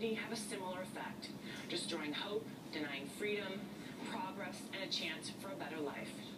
impunity have a similar effect, destroying hope, denying freedom, progress, and a chance for a better life.